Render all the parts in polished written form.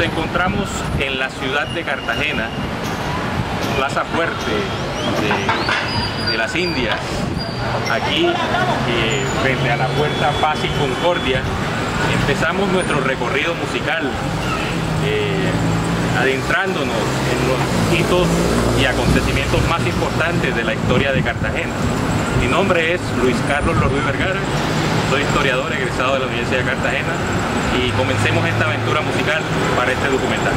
encontramos en la ciudad de Cartagena, Plaza Fuerte de las Indias, aquí frente a la Puerta Paz y Concordia. Empezamos nuestro recorrido musical, adentrándonos en los hitos y acontecimientos más importantes de la historia de Cartagena. Mi nombre es Luis Carlos Lorduy Vergara, soy historiador egresado de la Universidad de Cartagena y comencemos esta aventura musical para este documental.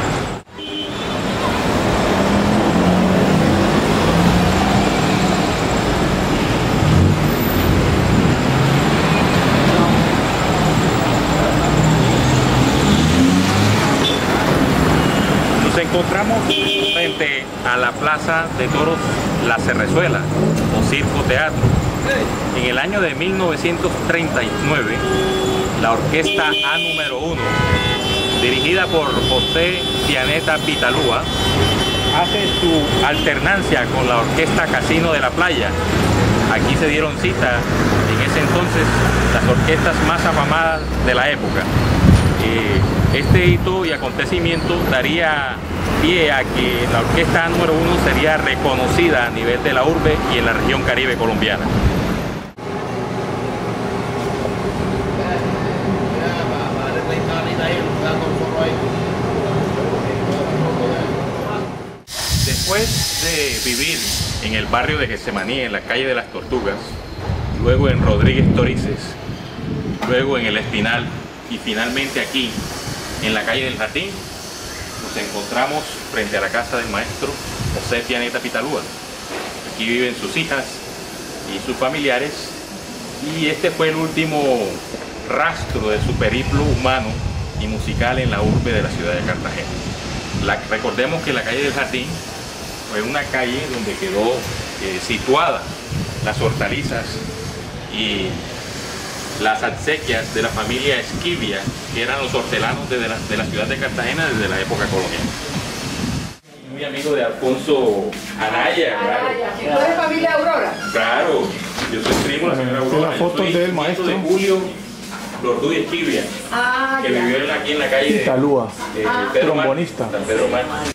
Nos encontramos frente a la Plaza de Toros La Cerrezuela o Circo Teatro. En el año de 1939, la orquesta A número 1, dirigida por José Pianeta Pitalúa, hace su alternancia con la orquesta Casino de la Playa. Aquí se dieron cita en ese entonces las orquestas más afamadas de la época. Este hito y acontecimiento daría pie a que la orquesta A número 1 sería reconocida a nivel de la urbe y en la región caribe colombiana. Después de vivir en el barrio de Getsemaní, en la calle de las Tortugas, luego en Rodríguez Torices, luego en el Espinal y finalmente aquí en la calle del Jardín, nos encontramos frente a la casa del maestro José Pianeta Pitalúa. Aquí viven sus hijas y sus familiares y este fue el último rastro de su periplo humano y musical en la urbe de la ciudad de Cartagena. Recordemos que la calle del Jardín fue una calle donde quedó situada las hortalizas y las exequias de la familia Esquivia, que eran los hortelanos de la ciudad de Cartagena desde la época colonial. Muy amigo de Alfonso Anaya, claro. ¿Tú eres familia Aurora? Claro, yo soy primo de la señora Aurora. La foto del maestro de Julio Lorduy Esquivia, que vivió aquí en la calle de Pitalúa, Pedro trombonista. San Pedro Mar.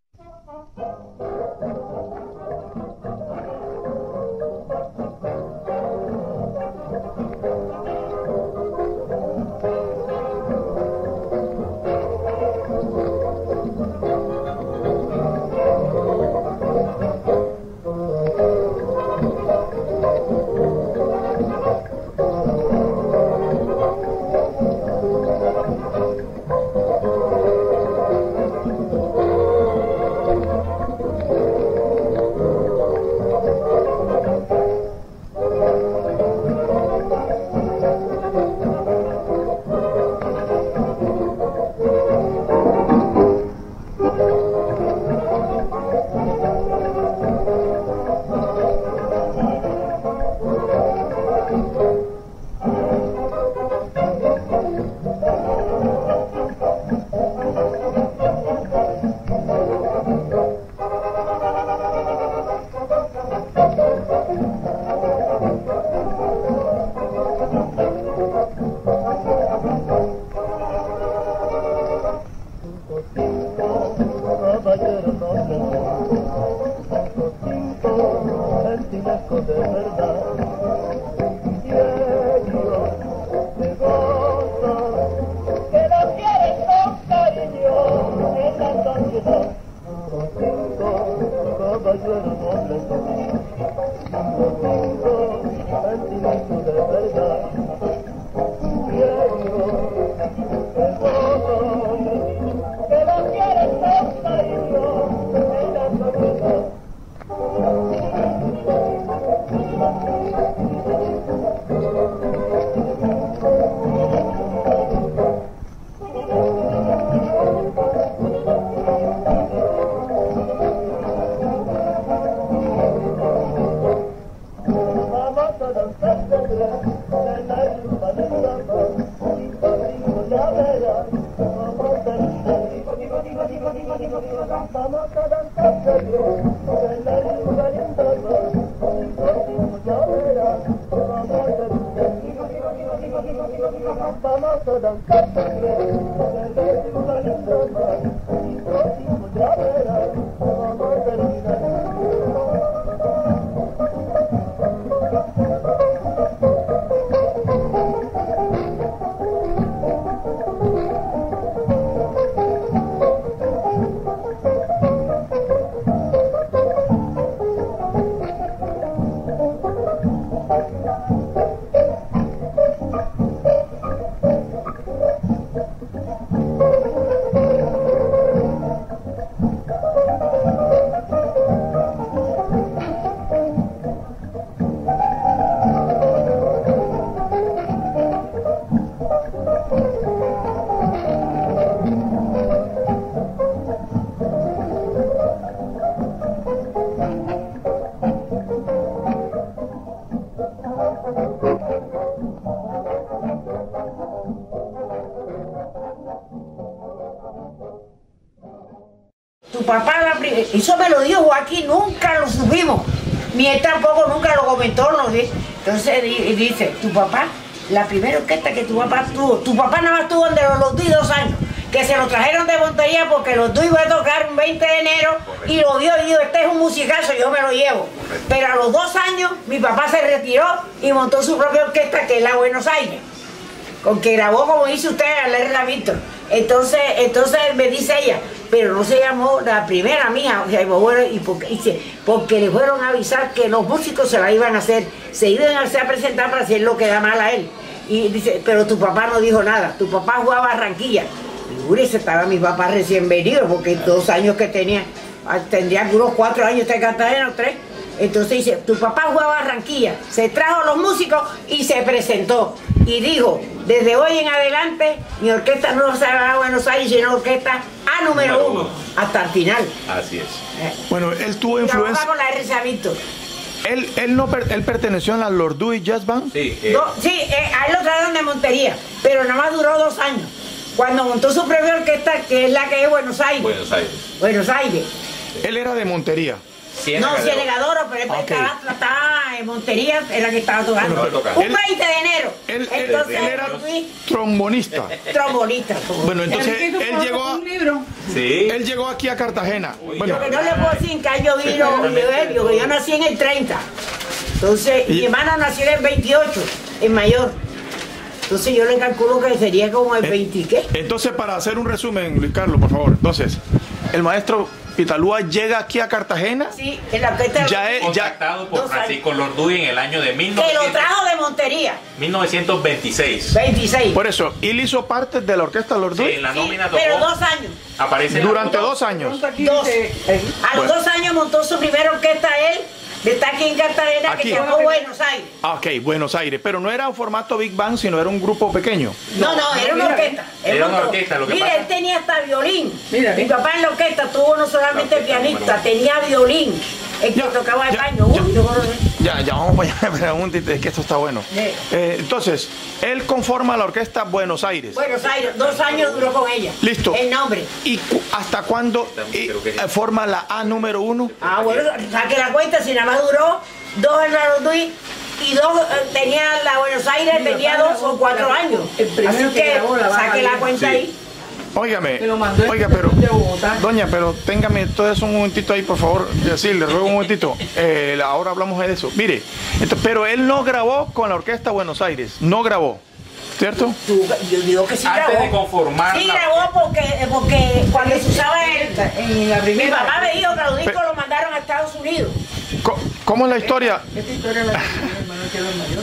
tu papá, eso me lo dijo Joaquín, nunca lo supimos. Ni él tampoco nunca lo comentó, no dice. Entonces dice, tu papá, la primera orquesta que tu papá tuvo, tu papá nada más tuvo donde los Duy 2 años, que se lo trajeron de Montería porque los Duy iba a tocar un 20 de enero y lo vio y dijo, este es un musicazo, yo me lo llevo. Pero a los 2 años mi papá se retiró y montó su propia orquesta, que es la Buenos Aires, con que grabó, como dice usted, a Lerla Víctor. Entonces me dice ella, pero no se llamó la primera mía, o sea, bueno, y porque le fueron a avisar que los músicos se la iban a hacer, se iban a presentar para hacer lo que da mal a él. Y dice, pero tu papá no dijo nada, tu papá jugaba a Barranquilla. Figúrese, estaba mi papá recién venido, porque 2 años que tenía, tendría unos 4 años de Cartagena o 3. Entonces dice, tu papá jugaba a Barranquilla, se trajo los músicos y se presentó. Y dijo, desde hoy en adelante, mi orquesta no se va a Buenos Aires, sino orquesta A número 1, hasta el final. Así es. Bueno, él tuvo influencia. Con la RCA Víctor. Él perteneció a la Lord Dewey Jazz Band. Sí, a él lo trajeron de Montería, pero nada más duró 2 años. Cuando montó su propia orquesta, que es la que es Buenos Aires. Buenos Aires. Él era de Montería. No, Ciénegadoro, pero él estaba en Montería, era que estaba tocando. Un 20 de enero. Él era trombonista. Trombonista. Bueno, entonces él llegó aquí a Cartagena. Bueno, lo que no le puedo decir en qué año vino, yo nací en el 30. Entonces, mi hermano nació en el 28, en mayor. Entonces yo le calculo que sería como el 20, ¿qué? Entonces, para hacer un resumen, Luis Carlos, por favor. Entonces, el maestro Pitalúa llega aquí a Cartagena. Sí, en la orquesta. Contactado por Francisco Lord Dewey en el año de 1900. Que lo trajo de Montería. 1926. 26. Por eso, él hizo parte de la orquesta Lord Dewey. Sí, en la nómina tocó. Pero 2 años. Aparece durante 2 años. A los 2 años montó su primera orquesta él. Está aquí en Cartagena, que se llamó Buenos Aires. Ok, Buenos Aires. Pero no era un formato Big Bang, sino era un grupo pequeño. No, era una orquesta. Era una orquesta, lo que Mira, pasa. él tenía hasta violín. Mi papá en la orquesta tuvo no solamente pianista, tenía violín. El que tocaba el baño. Ya, vamos para allá, preguntite, es que esto está bueno. Entonces, él conforma la orquesta Buenos Aires. Buenos Aires, 2 años duró con ella. Listo. El nombre. ¿Y hasta cuándo forma la A número 1? Bueno, saque la cuenta, si nada más duró 2 en la Lord Dewey y 2 tenía la Buenos Aires, tenía 2 o 4 años. Así que saque la cuenta ahí. Óigame, pero, doña, pero téngame todo eso un momentito ahí, por favor. Sí, le ruego un momentito. Ahora hablamos de eso. Mire, pero él no grabó con la Orquesta Buenos Aires, no grabó, ¿cierto? Yo digo que sí grabó. Antes de conformar. Sí grabó porque cuando se usaba mi papá me dijo que los discos los mandaron a Estados Unidos. ¿Cómo es la historia? Esta historia la hermano quedó mayor.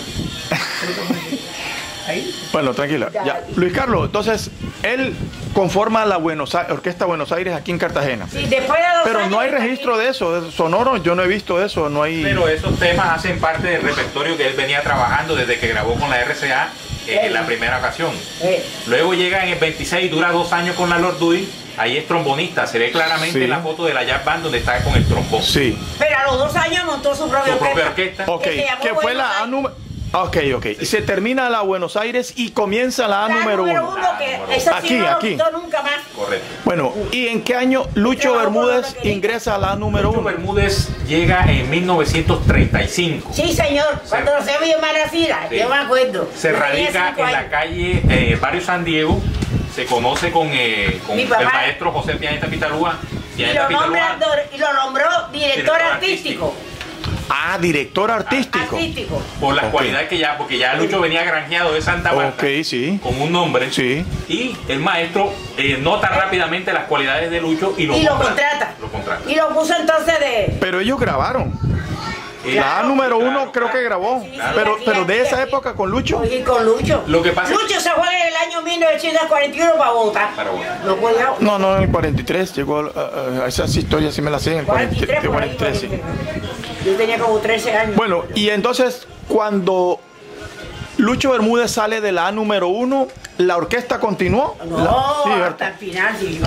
Bueno, tranquila. Ya. Luis Carlos, entonces, él conforma la Orquesta Buenos Aires aquí en Cartagena. Sí, después de 2 pero años no hay registro de eso, de sonoro, yo no he visto eso, no hay... Pero esos temas hacen parte del repertorio que él venía trabajando desde que grabó con la RCA en la primera ocasión. Luego llega en el 26, dura 2 años con la Lord Dewey. Ahí es trombonista, se ve claramente en la foto de la jazz band donde está con el trombón. Sí. Pero a los 2 años montó su propia orquesta. Ok, que fue la A número... Ok. Y se termina la Buenos Aires y comienza la A número 1. Aquí. Nunca más. Correcto. Bueno, ¿y en qué año Lucho Bermúdez ingresa a la A número 1? Lucho Bermúdez llega en 1935. Sí, señor. Cuando se vio en Maracira, yo me acuerdo. Se radica en la calle Barrio San Diego. Se conoce con el maestro José Pianeta Pitalúa. Y lo nombró director artístico. Ah, director artístico. Por las cualidades porque ya Lucho venía granjeado de Santa Marta. Sí. Con un nombre. Sí. Y el maestro nota rápidamente las cualidades de Lucho y lo contrata. Y lo puso entonces de... Pero ellos grabaron. La A número 1 creo que grabó. Sí, pero de esa época con Lucho. Sí, con Lucho. Lo que pasa Lucho se fue en el año 1941 para Bogotá. No, en el 43 llegó a esas historias, sí me las sé, en el 43, sí. Yo tenía como 13 años. Bueno, y entonces cuando Lucho Bermúdez sale de la A número 1, ¿la orquesta continuó? No, hasta el final. Sí,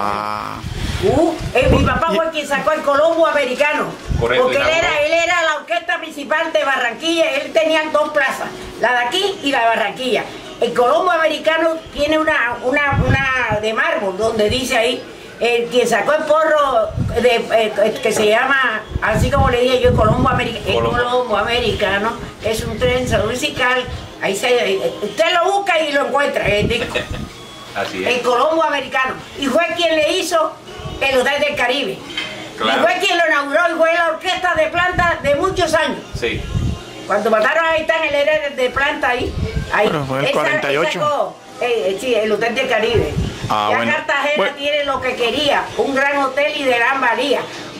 mi papá fue quien sacó el Colombo Americano. Correcto, porque él era la orquesta principal de Barranquilla. Él tenía 2 plazas, la de aquí y la de Barranquilla. El Colombo Americano tiene una de mármol donde dice ahí el quien sacó el porro que se llama, así como le dije yo, el Colombo Americano, es un trenzo musical. Ahí usted lo busca y lo encuentra, el disco. Así es. El Colombo Americano. Y fue quien le hizo el Hotel del Caribe. Claro. Y fue quien lo inauguró y fue la orquesta de planta de muchos años. Sí. Cuando mataron a Gaitán, él era de planta ahí. Bueno, fue el 48. Él sacó, sí, el Hotel del Caribe. Ya bueno. Cartagena tiene lo que quería, un gran hotel y de gran valía.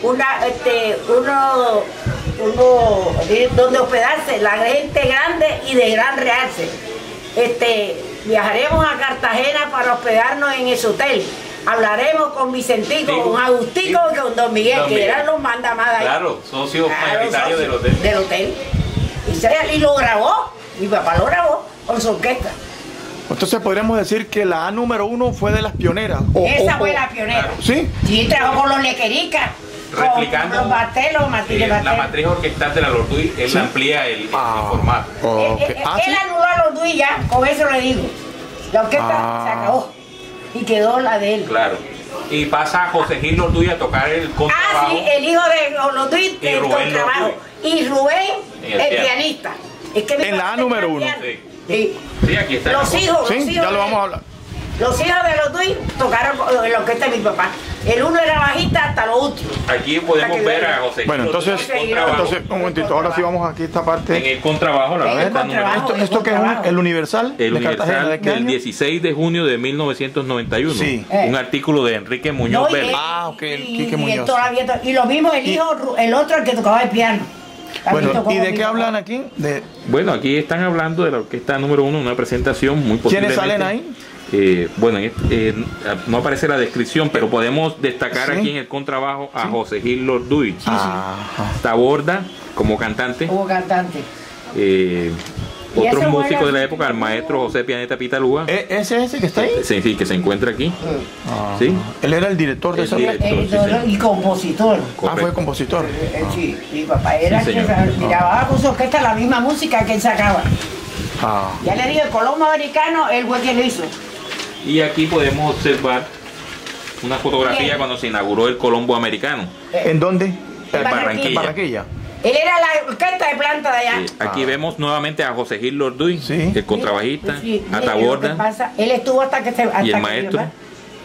Uno donde hospedarse, la gente grande y de gran realce. Viajaremos a Cartagena para hospedarnos en ese hotel. Hablaremos con Vicentico, con Agustico y con Don Miguel, que eran los mandamadas ahí. Claro, socios mayoritarios del hotel. Del hotel. Y lo grabó, mi papá lo grabó con su orquesta. Entonces podríamos decir que la A número 1 fue de las pioneras. Esa fue la pionera. Claro. ¿Sí? Sí, trabajó con los Lequericas. Replicando los Bartelos, Martínez la Bartelos. matriz orquestal de la Lorduy, él amplía el formato. Okay. Él anuló a los Duy ya, con eso le digo. La orquesta se acabó y quedó la de él. Claro. Y pasa a José Gil Lorduy a tocar el contrabajo. Sí, el hijo de Lorduy, el contrabajo. Y Rubén, el pianista. Es que en la A número 1. Sí. Sí. Sí, aquí está. Los hijos, Sí, ya lo vamos a hablar. Los hijos de los Duy tocaron en la orquesta de mi papá. El uno era bajista hasta lo último. Aquí podemos ver a José Gil Bueno, Lorduy entonces, en el contrabajo. un momentito, ahora sí vamos aquí a esta En parte. el contrabajo, la En el orquesta número contrabajo. ¿Esto que es el Universal El de Cartagena? Universal ¿De qué del año? 16 de junio de 1991. Sí. Un artículo de Enrique Muñoz Vélez. El Quique Muñoz. Y lo mismo el hijo, el otro, el que tocaba el piano. También Bueno, tocó ¿y de con qué mi hablan papá. aquí? Bueno, aquí están hablando de la orquesta número 1, una presentación muy ¿Quiénes posiblemente. salen ahí? Bueno, no aparece la descripción, pero podemos destacar Sí. aquí en el contrabajo a José Gil Lorduy. Ajá. Taborda como cantante. Como cantante. Otros eso músicos fue de la época, el maestro José Pianeta Pitalúa. ¿Ese que está ahí? Sí, que se encuentra aquí. Ah, Sí. Él era el director de El esa. director. Y compositor. Fue compositor. Sí, mi papá era Sí, que señor. grababa con su orquesta la misma música que él sacaba. Ah. Ya le digo, el Colombo Americano, él fue quien lo hizo. Y aquí podemos observar una fotografía Bien. cuando se inauguró el Colombo Americano. ¿En dónde? En Barranquilla. En Barranquilla. Él era la orquesta de planta de allá. Aquí vemos nuevamente a José Gil Lorduy, Sí. el contrabajista, Sí, a mire, lo que Taborda. pasa, él estuvo hasta que se. Hasta ¿Y el que maestro? mi papá-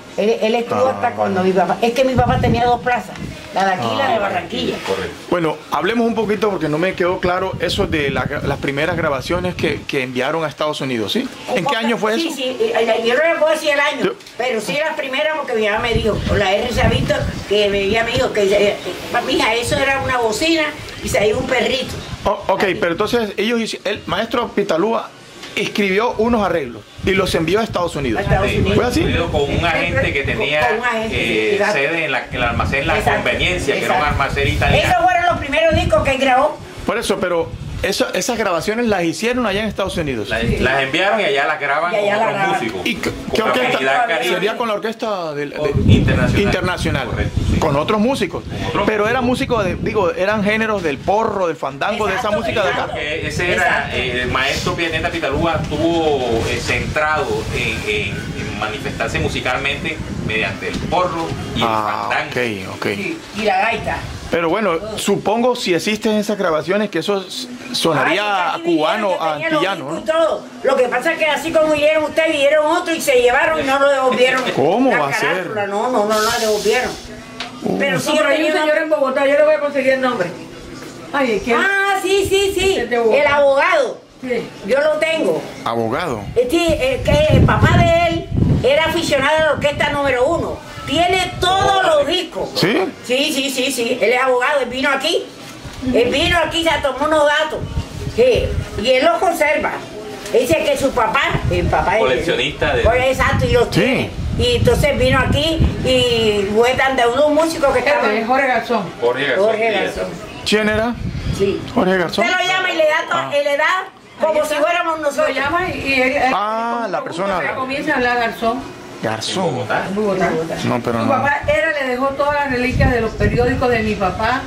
él estuvo hasta cuando mi papá. Es que mi papá tenía dos plazas, la de aquí y la de Barranquilla. Correcto. Bueno, hablemos un poquito porque no me quedó claro eso de las primeras grabaciones que enviaron a Estados Unidos, ¿sí? ¿En qué año fue eso? Sí, yo no le puedo decir el año, Yo- pero sí la primera porque mi mamá me dijo, con la R.C. Víctor, que me dijo que, mija, eso era una bocina y se iba un perrito. Ok, pero entonces el maestro Pitalúa escribió unos arreglos y los envió a Estados Unidos. A Estados Unidos. ¿Fue así? Con un agente que tenía Con un agente, sí, exacto. sede en el almacén La Exacto, Conveniencia, que era un exacto. almacén Esos italiano. fueron los primeros discos que él grabó. Por eso, pero esas grabaciones las hicieron allá en Estados Unidos. Las enviaron y allá las graban Y allá con las otros graban. músicos. ¿Y qué con la orquesta? Unidad Caribe. Sería con la orquesta Internacional. internacional, Correcto, sí. con otros músicos. otros Pero eran músicos, eran géneros del porro, del fandango, de esa Exacto, música de acá. exacto. Ese era el maestro Pianeta Pitalúa, estuvo centrado en manifestarse musicalmente mediante el porro y el fandango. Ok. Y la gaita. Pero bueno, supongo si existen esas grabaciones que eso sonaría Ay, aquí cubano, vinieron, que tenían los antillano, discos ¿no? y todo. Lo que pasa es que así como vieron ustedes, vieron otro y se llevaron y no lo devolvieron. ¿Cómo La va a ser? carátula, no lo devolvieron. Pero sí, No, pero hay un tenía señor en Bogotá, yo le voy a conseguir el nombre. Ay, es que. sí. Es de Bogotá. El abogado. Sí. Yo lo tengo. Abogado. Sí, que el papá de él era aficionado a la orquesta número 1. Tiene todos los discos. ¿Sí? Sí. Él es abogado, él vino aquí. Él vino aquí, se tomó unos datos. Sí, y él los conserva. Dice que su papá, el papá es Coleccionista de- Exacto, y los Sí. tiene. Y entonces vino aquí y fue tan de un músico que estaba. Este es Jorge Garzón. Jorge Garzón Jorge Díaz. Garzón. ¿Quién era? Sí. Jorge Garzón. Usted lo llama y le da como si fuéramos Lo nosotros. llama y él. La persona. Comienza a hablar Garzón Garzón. Bogotá. en Bogotá. No, pero Su no. papá le dejó todas las reliquias de los periódicos de mi papá,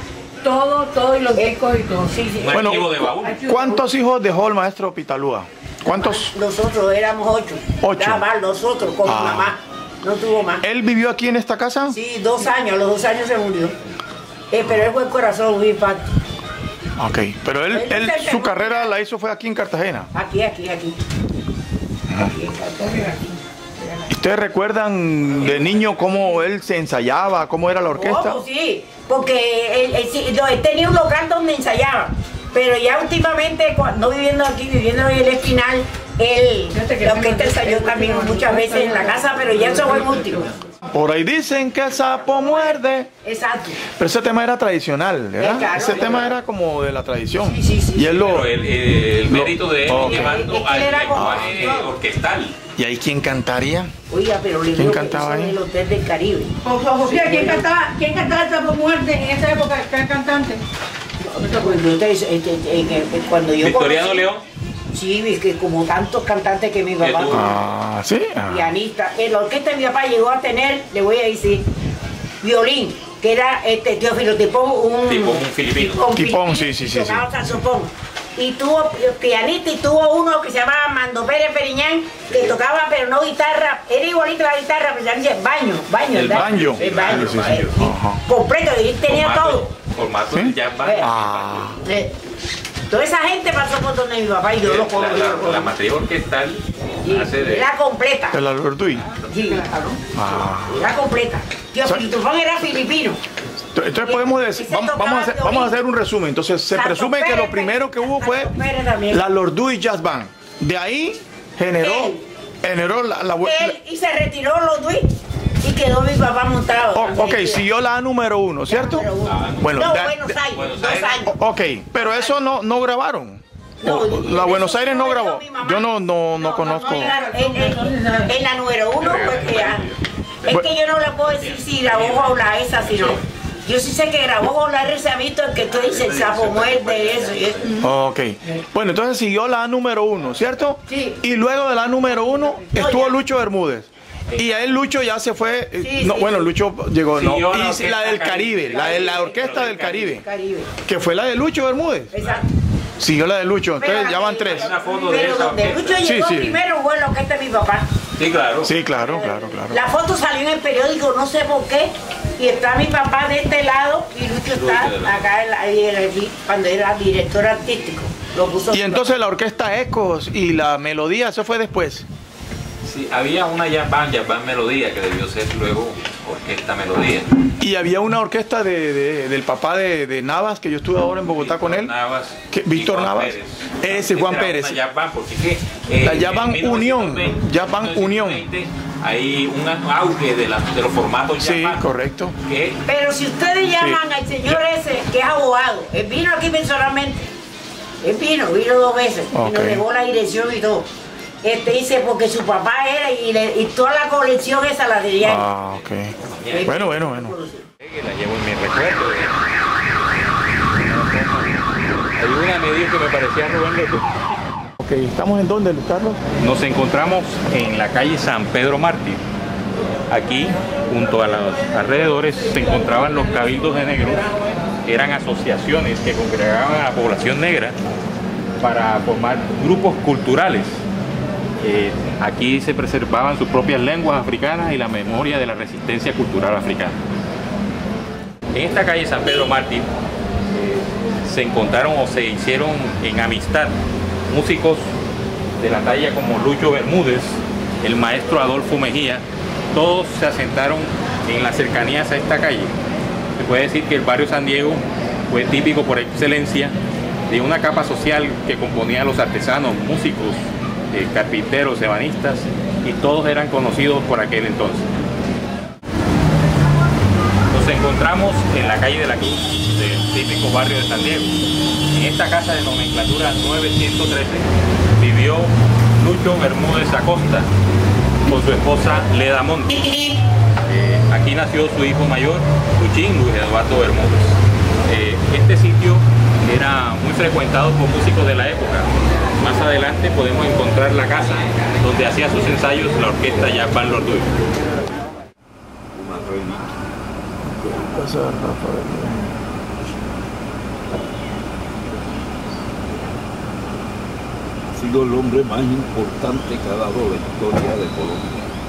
todo y los discos y todo. Sí. Un Bueno, archivo de baúl. ¿Cuántos hijos dejó el maestro Pitalúa? ¿Cuántos? Nosotros éramos 8. 8. Nada más nosotros con mi mamá. No tuvo más. ¿Él vivió aquí en esta casa? Sí, 2 años, a los 2 años se murió. Pero él fue el corazón, un impacto. Ok, pero su carrera la hizo fue aquí en Cartagena. Aquí. Aquí en Cartagena. ¿Y ustedes recuerdan de niño cómo él se ensayaba, cómo era la orquesta? Oh, sí, porque él tenía un local donde ensayaba, pero ya últimamente, no viviendo aquí, viviendo en el Espinal, la orquesta ensayó también muchas veces en la casa, pero ya eso fue el último. Por ahí dicen que el sapo muerde. Exacto. Pero ese tema era tradicional, ¿verdad? Claro, ese tema claro. era como de la tradición. Sí. Y él Pero el mérito de él Ok. llevando al lenguaje orquestal. ¿Y ahí quién cantaría? Oiga, pero le ¿Quién digo que cantaba eso ahí? del Hotel del Caribe. Sofía, ¿quién cantaba el Sapo Muerte en esa época? ¿Qué cantante? Cuando yo Victoriano conocí- León. Sí, que como tantos cantantes que mi papá, Ah, sí. Ah. pianista. En la orquesta de mi papá llegó a tener, le voy a decir, violín, que era Teófilo Tipón, un filipino. Tipón, sí. Tocaba saxofón. Y tuvo pianista y tuvo uno que se llamaba Mando Pérez Periñán, que tocaba pero no guitarra, era igualito la guitarra, pero se dice baño, El ¿verdad? banjo. El baño, Sí. Ajá. completo, y tenía todo. Formato ¿Sí? de jazz band. Ah. Toda esa gente pasó por donde mi papá y yo lo conozco. La matriz orquestal hace de... Era completa. El Albertuy. Sí, claro. Ah. Era completa. Teófilo Tipón era filipino. Entonces podemos decir, vamos a hacer un resumen. Entonces se Santo presume que Pérez, lo primero que hubo fue Santo Pérez también. la Lorduy Jazz Band. De ahí generó Él y se retiró los Duis y quedó mi papá montado. ok, siguió la número 1, ¿cierto? Número uno. Bueno, no, da- Buenos Aires, Buenos 2 Aires. años. Ok, pero eso no grabaron. No, La Buenos Aires no eso grabó. mi mamá. Yo no conozco. En la número 1 fue que ya. Es que yo no le puedo decir si grabó con la esa, sino. Yo sí sé que grabó con la ese visto que tú dices el sapo muerde eso y eso. Ok. Bueno, entonces siguió la número 1, ¿cierto? Sí. Y luego de la número 1 estuvo ya. Lucho Bermúdez. Y ahí Lucho ya se fue. Sí, No, sí. bueno, Lucho llegó. No. Siguió la Y orquesta la del Caribe. Caribe, la de la orquesta del Caribe. Caribe. Que fue la de Lucho Bermúdez. Exacto. Siguió la de Lucho. Entonces ya van 3. Una foto de Pero esa donde orquesta. Lucho Sí, llegó sí. primero fue la orquesta de mi papá. Sí, claro. Sí, claro. La foto salió en el periódico, no sé por qué, y está mi papá de este lado y Lucho está acá allí, cuando era director artístico. Lo puso Y entonces la orquesta Ecos y la melodía, eso fue después. Sí, había una jazz band melodía, que debió ser luego orquesta melodía. Y había una orquesta del papá de Navas, que yo estuve ahora en Bogotá con él. Navas, Víctor y Juan Navas. Pérez. Ese Juan Era Pérez. Una jazz band, porque ¿qué? La jazz En band Unión, 1920, jazz band Unión. 1920, hay un auge de los formatos jazz Sí, band, correcto. que Pero si ustedes llaman al señor ese, que es abogado, él vino aquí personalmente. Él vino 2 veces. Ok. Y nos dejó la dirección y todo. Dice, porque su papá era y toda la colección esa la tenía. Ah, ok. Bueno. la llevo en mi recuerdo. Hay una medio que me parecía Rubén Leto. Ok, ¿estamos en dónde, Luis Carlos? Nos encontramos en la calle San Pedro Mártir. Aquí, junto a los alrededores, se encontraban los cabildos de negros. Eran asociaciones que congregaban a la población negra para formar grupos culturales. Aquí se preservaban sus propias lenguas africanas y la memoria de la resistencia cultural africana. En esta calle San Pedro Mártir se encontraron o se hicieron en amistad músicos de la talla como Lucho Bermúdez, el maestro Adolfo Mejía. Todos se asentaron en las cercanías a esta calle. Se puede decir que el barrio San Diego fue típico por excelencia de una capa social que componía a los artesanos, músicos, carpinteros, ebanistas, y todos eran conocidos por aquel entonces. Nos encontramos en la calle de la Cruz, del típico barrio de San Diego. En esta casa de nomenclatura 913 vivió Lucho Bermúdez Acosta con su esposa Leda Monte. Aquí nació su hijo mayor, Luchín Luis Eduardo Bermúdez. Este sitio era muy frecuentado por músicos de la época. Más adelante podemos encontrar la casa donde hacía sus ensayos la orquesta Jazz Band Lorduy. Ha sido el hombre más importante que ha dado la historia de Colombia.